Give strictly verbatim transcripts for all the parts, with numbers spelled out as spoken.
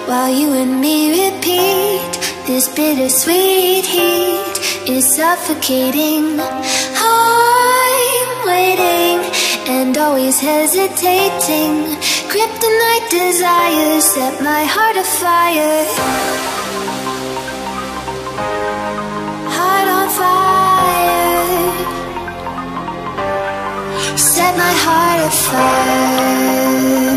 while you and me repeat. This bittersweet heat is suffocating. I'm waiting and always hesitating. Kryptonite desires set my heart afire. Heart on fire. Set my heart afire.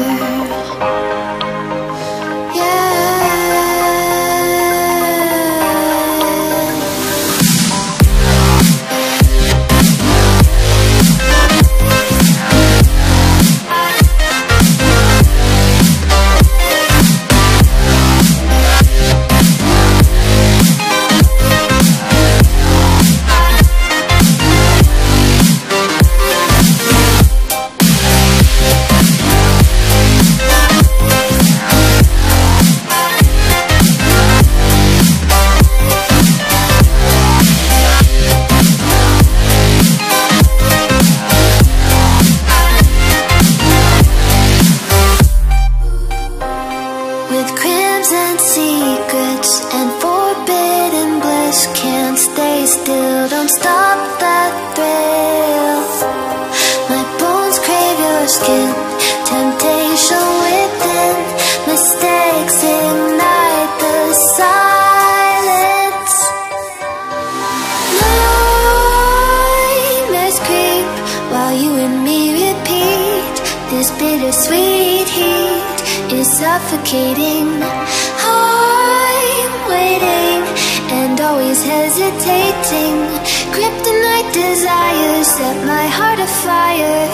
Bittersweet heat is suffocating. I'm waiting and always hesitating. Kryptonite desires set my heart afire.